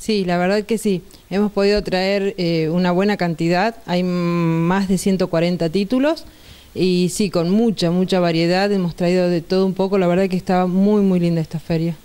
Sí, la verdad que sí. Hemos podido traer una buena cantidad, hay más de 140 títulos y sí, con mucha variedad, hemos traído de todo un poco, la verdad que estaba muy linda esta feria.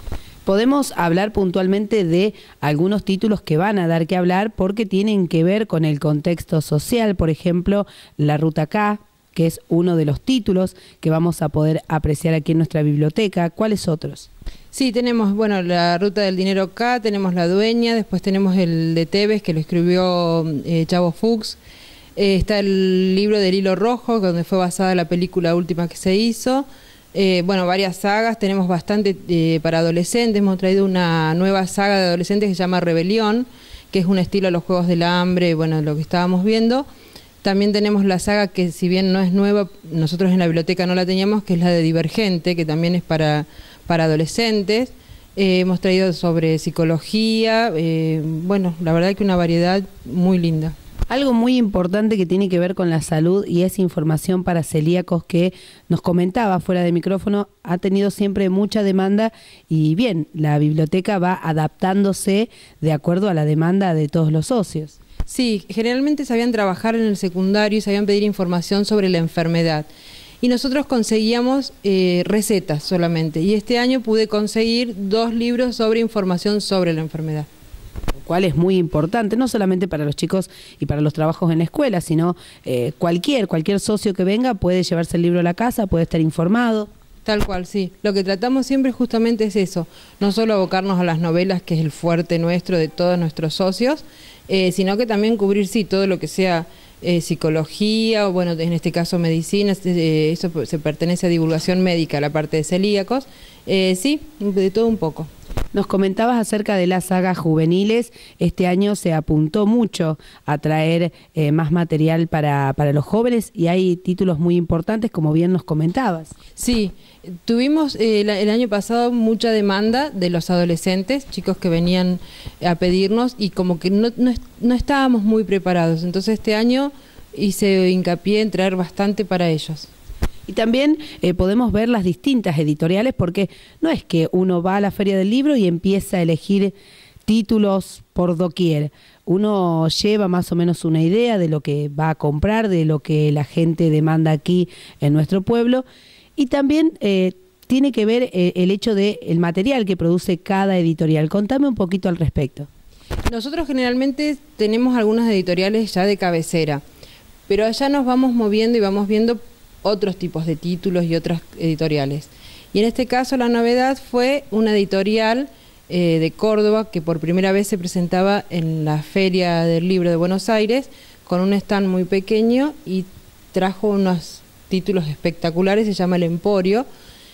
Podemos hablar puntualmente de algunos títulos que van a dar que hablar porque tienen que ver con el contexto social, por ejemplo, La Ruta K, que es uno de los títulos que vamos a poder apreciar aquí en nuestra biblioteca. ¿Cuáles otros? Sí, tenemos, bueno, La Ruta del Dinero K, tenemos La Dueña, después tenemos el de Tevez, que lo escribió Chavo Fuchs, está el libro del Hilo Rojo, donde fue basada la película última que se hizo, bueno, varias sagas, tenemos bastante para adolescentes, hemos traído una nueva saga de adolescentes que se llama Rebelión, que es un estilo a los Juegos del Hambre, bueno, lo que estábamos viendo. También tenemos la saga que, si bien no es nueva, nosotros en la biblioteca no la teníamos, que es la de Divergente, que también es para adolescentes. Hemos traído sobre psicología, bueno, la verdad que una variedad muy linda. Algo muy importante que tiene que ver con la salud y es información para celíacos que nos comentaba fuera de micrófono, ha tenido siempre mucha demanda y bien, la biblioteca va adaptándose de acuerdo a la demanda de todos los socios. Sí, generalmente sabían trabajar en el secundario y sabían pedir información sobre la enfermedad. Y nosotros conseguíamos recetas solamente. Y este año pude conseguir 2 libros sobre información sobre la enfermedad. Lo cual es muy importante, no solamente para los chicos y para los trabajos en la escuela, sino cualquier socio que venga puede llevarse el libro a la casa, puede estar informado. Tal cual, sí. Lo que tratamos siempre justamente es eso, no solo abocarnos a las novelas, que es el fuerte nuestro de todos nuestros socios, sino que también cubrir, sí, todo lo que sea psicología, o bueno, en este caso medicina, eso se pertenece a divulgación médica, la parte de celíacos, sí, de todo un poco. Nos comentabas acerca de las sagas juveniles. Este año se apuntó mucho a traer más material para los jóvenes y hay títulos muy importantes, como bien nos comentabas. Sí, tuvimos el año pasado mucha demanda de los adolescentes, chicos que venían a pedirnos y como que no estábamos muy preparados. Entonces este año hice hincapié en traer bastante para ellos. Y también podemos ver las distintas editoriales porque no es que uno va a la Feria del Libro y empieza a elegir títulos por doquier. Uno lleva más o menos una idea de lo que va a comprar, de lo que la gente demanda aquí en nuestro pueblo y también tiene que ver el hecho del material que produce cada editorial. Contame un poquito al respecto. Nosotros generalmente tenemos algunas editoriales ya de cabecera, pero allá nos vamos moviendo y vamos viendo otros tipos de títulos y otras editoriales. Y en este caso la novedad fue una editorial de Córdoba que por primera vez se presentaba en la Feria del Libro de Buenos Aires con un stand muy pequeño y trajo unos títulos espectaculares, se llama El Emporio,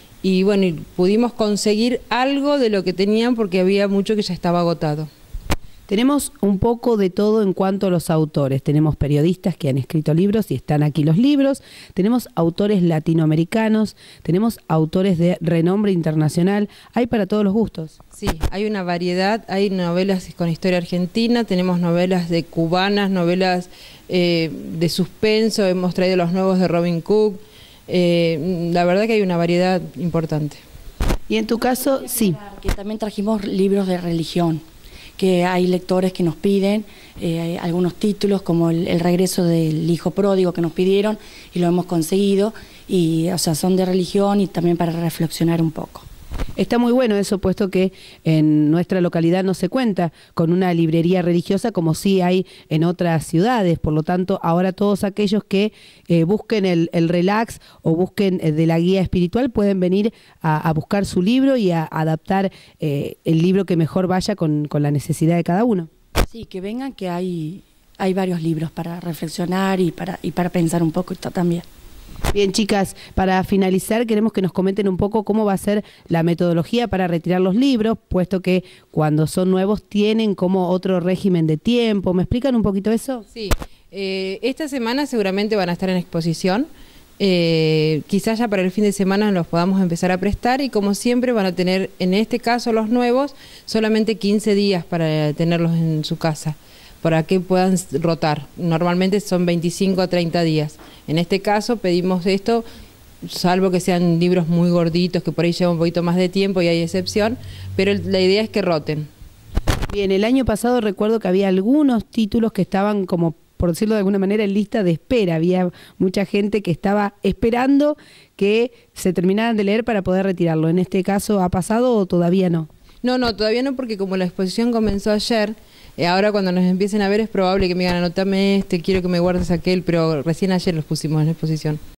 y bueno, y pudimos conseguir algo de lo que tenían porque había mucho que ya estaba agotado. Tenemos un poco de todo en cuanto a los autores. Tenemos periodistas que han escrito libros y están aquí los libros. Tenemos autores latinoamericanos, tenemos autores de renombre internacional. Hay para todos los gustos. Sí, hay una variedad. Hay novelas con historia argentina, tenemos novelas de cubanas, novelas de suspenso. Hemos traído los nuevos de Robin Cook. La verdad que hay una variedad importante. Y en tu caso, sí. Que también trajimos libros de religión, que hay lectores que nos piden algunos títulos como el regreso del hijo pródigo que nos pidieron y lo hemos conseguido y o sea son de religión y también para reflexionar un poco. Está muy bueno eso, puesto que en nuestra localidad no se cuenta con una librería religiosa como sí hay en otras ciudades. Por lo tanto, ahora todos aquellos que busquen el relax o busquen de la guía espiritual pueden venir a buscar su libro y a adaptar el libro que mejor vaya con la necesidad de cada uno. Sí, que vengan, que hay varios libros para reflexionar y para pensar un poco también. Bien, chicas, para finalizar queremos que nos comenten un poco cómo va a ser la metodología para retirar los libros, puesto que cuando son nuevos tienen como otro régimen de tiempo. ¿Me explican un poquito eso? Sí, esta semana seguramente van a estar en exposición, quizás ya para el fin de semana los podamos empezar a prestar y como siempre van a tener, en este caso los nuevos, solamente 15 días para tenerlos en su casa, para que puedan rotar. Normalmente son 25 a 30 días. En este caso pedimos esto, salvo que sean libros muy gorditos, que por ahí llevan un poquito más de tiempo y hay excepción, pero la idea es que roten. Bien, el año pasado recuerdo que había algunos títulos que estaban como, por decirlo de alguna manera, en lista de espera. Había mucha gente que estaba esperando que se terminaran de leer para poder retirarlo. ¿En este caso ha pasado o todavía no? No, todavía no, porque como la exposición comenzó ayer, ahora cuando nos empiecen a ver es probable que me digan, anotame quiero que me guardes aquel, pero recién ayer los pusimos en la exposición.